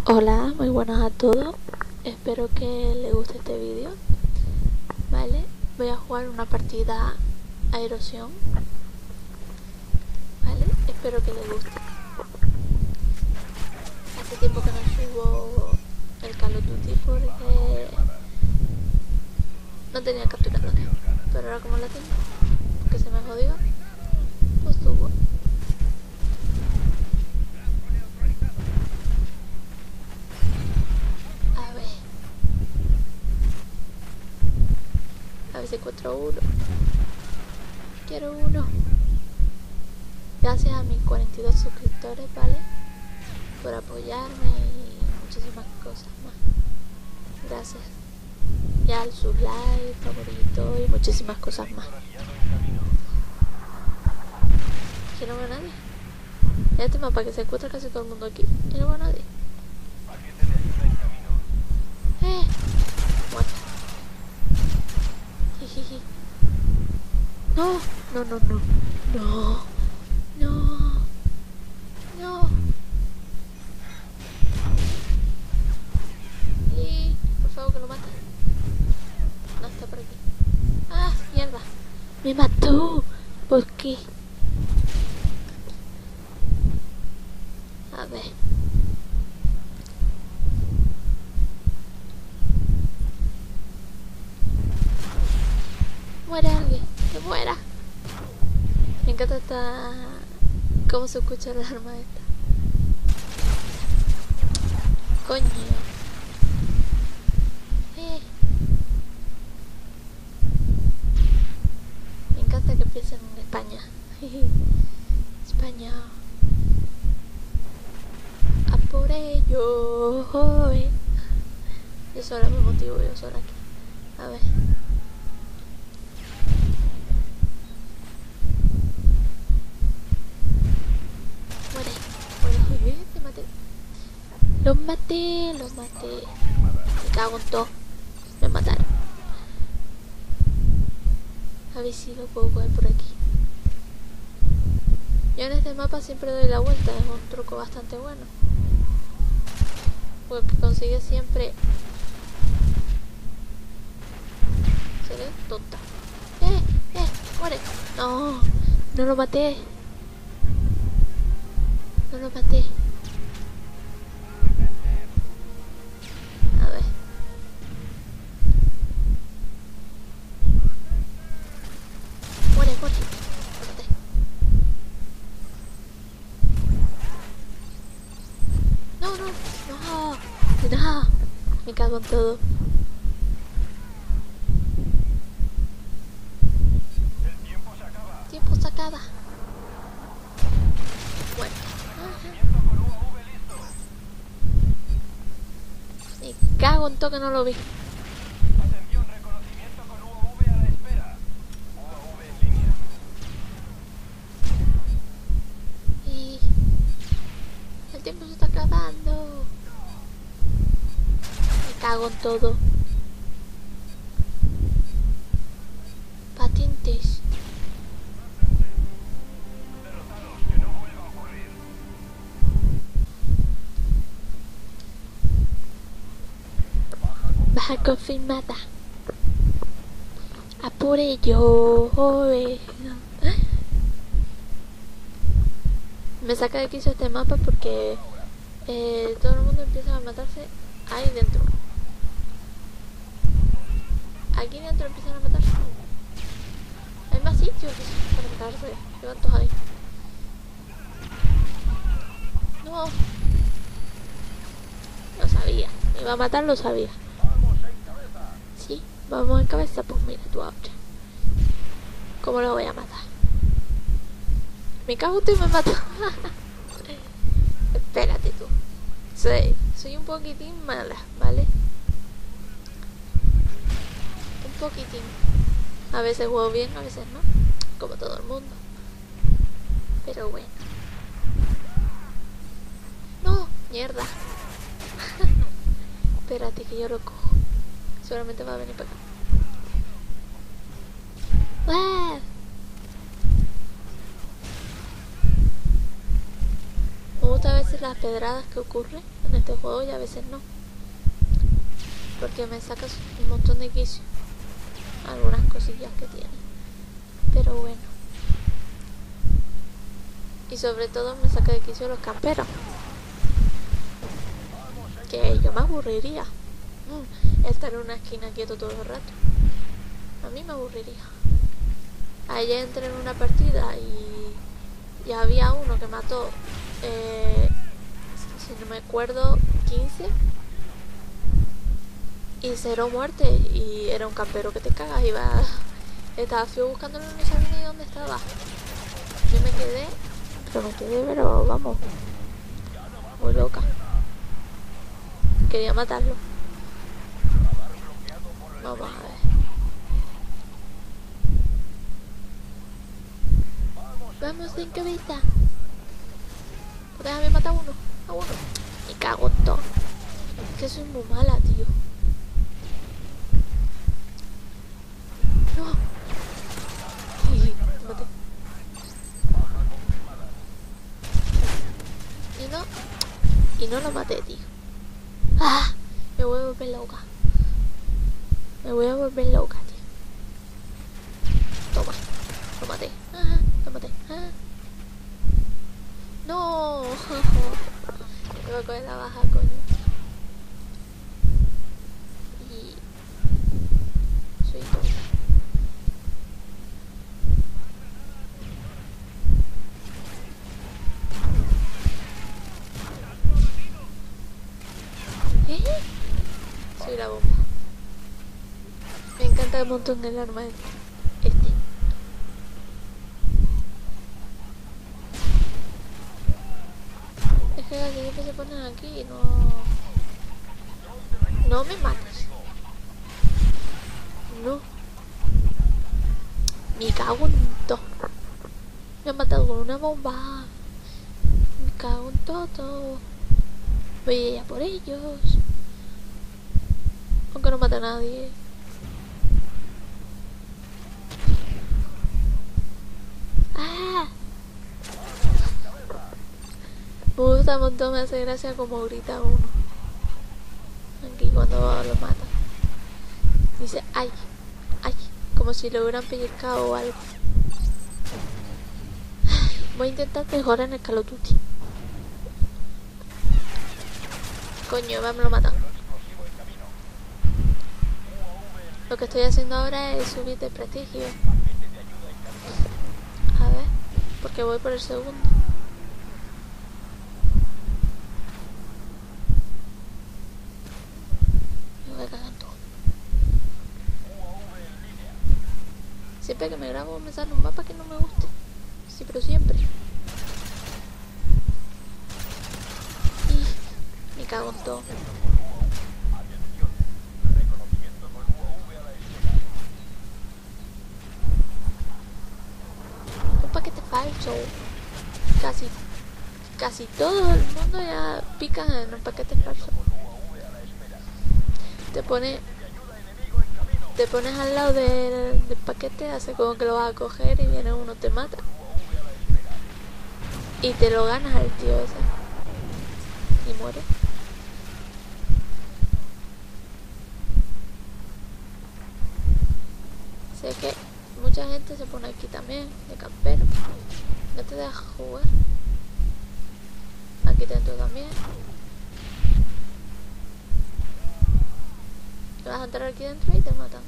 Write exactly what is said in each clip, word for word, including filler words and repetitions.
Hola, muy buenas a todos. Espero que les guste este vídeo. Vale, voy a jugar una partida a erosión. Vale, espero que les guste. Hace tiempo que no subo el Call of Duty porque no tenía capturadora. Pero ahora como la tengo, que se me jodió, pues subo. A ver. A ver si encuentro uno. Quiero uno. Gracias a mis cuarenta y dos suscriptores, ¿vale? Por apoyarme y muchísimas cosas más. Gracias. Y al sus likes, favoritos y muchísimas cosas más. Que no veo a nadie. Este mapa que se encuentra casi todo el mundo aquí. Y no veo a nadie. Eh. Muerto. Jijiji. No, no, no, no. No. No. No. Y por favor que lo mate. No está por aquí. Ah, mierda. Me mató. ¿Por qué? A ver. Muere alguien. Que muera. Me encanta esta... cómo se escucha el arma esta. Coño. Eh. Me encanta que empiecen en España. España. A por ello. Eh. Yo sola me motivo, yo sola aquí. A ver. Muere. Muere. Uy, te maté. Los maté, los maté. Me cago en todo. Me mataron. A ver si lo puedo coger por aquí. Yo en este mapa siempre doy la vuelta. Es un truco bastante bueno. Pues consigue siempre... ¿Seré tonta? ¡Eh! ¡Eh! ¡Muere! No, no lo maté. No lo maté. A ver. Muere, muere. Lo maté. No, no, no. No. Me cago en todo. Tiempo sacada. Bueno. Me cago en todo que no lo vi. Atención, reconocimiento con U A V a la espera. U A V en línea. Y el tiempo se está acabando. Me cago en todo. Patentes. Derrotados, que no vuelva a ocurrir. Baja confirmada. A por ello. Joder. Me saca de quicio este mapa porque eh, todo el mundo empieza a matarse ahí dentro. Aquí dentro empiezan a matarse. Hay más sitios para matarse. Llevan todos ahí. No. Lo sabía. Me iba a matar, lo sabía. Vamos en cabeza. Sí, vamos en cabeza. Pues mira tú ahora. ¿Cómo lo voy a matar? Me cago en ti y me mato. Espérate tú. Soy, soy un poquitín mala, ¿vale? Un poquitín. A veces juego bien, a veces no. Como todo el mundo. Pero bueno. No, mierda. Espérate que yo lo cojo. Seguramente va a venir para acá. ¡Ah! Me gusta a veces veces las pedradas que ocurren en este juego y a veces no. Porque me sacas un montón de quicio. Algunas cosillas que tiene. Pero bueno. Y sobre todo me saca de quicio los camperos. Que yo me aburriría. Mm, estar en una esquina quieto todo el rato. A mí me aburriría. Ayer entré en una partida y, y había uno que mató, eh, si no me acuerdo, quince y cero muerte, y era un campero que te cagas. Iba, estaba feo buscándolo, no sabía ni dónde estaba. Yo me quedé, pero me quedé, pero vamos, muy loca. Quería matarlo. Vamos a ver. Vamos sin cabeza. Déjame matar a uno. A uno. Me cago en todo. Es que soy muy mala, tío. No. Uy, te maté. Y no. Y no lo maté, tío. Ah, me voy a volver loca. Me voy a volver loca, tío. Toma. Lo maté. Ah, lo maté. Ah. No. Me voy a coger la baja, coño. Y... soy tonta. ¿Eh? Soy la bomba. Me encanta un montón el arma este. Es que así siempre se ponen aquí y no... No me mates. No. Me cago en todo. Me han matado con una bomba. Me cago en todo. Voy a ir a por ellos. Aunque no mate a nadie. ¡Ah! Me gusta un montón, me hace gracia como grita uno aquí cuando lo mata. Dice ay, ay, como si lo hubieran pellizcado o algo. Voy a intentar mejorar en el Call of Duty. Coño, me lo matan. Lo que estoy haciendo ahora es subir de prestigio. A ver, porque voy por el segundo. Me voy a cagar en todo. Siempre que me grabo me sale un mapa que no me guste. Sí, pero siempre. Y me cago en todo. Un paquete falso. Casi, casi todo el mundo ya pica en los paquetes falsos. Te pone, te pones al lado del, del paquete, hace como que lo vas a coger y viene uno, te mata. Y te lo ganas al tío ese. Y muere. Sé que mucha gente se pone aquí también, de campero. No te dejas jugar. Aquí dentro también. Te vas a entrar aquí dentro y te matan.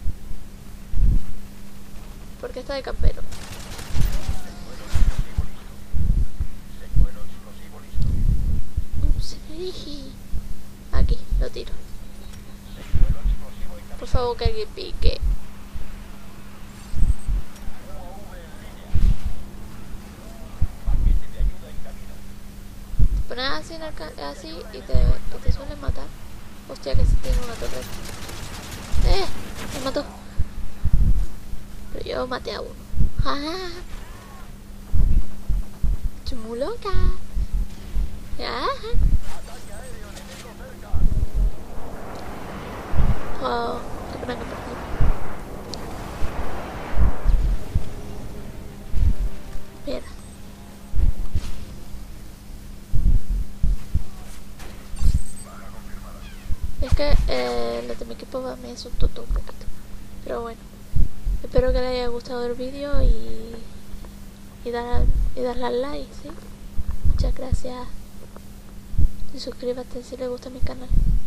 Porque está de campero. Ups, aquí, lo tiro. Por favor, que alguien pique. Te pones así, en el así y te, y te suelen matar. Hostia, que se tiene una torreta. ¡Eh! Me mató. Pero yo maté a uno. ¡Ah! Estoy muy loca. ¡Ah! Oh, qué pena que perdí. Mira. Es que eh, los de mi equipo me asustó todo un poquito. Pero bueno, espero que les haya gustado el vídeo y, y, dar, y darle al like, ¿sí? Muchas gracias. Y suscríbete si les gusta mi canal.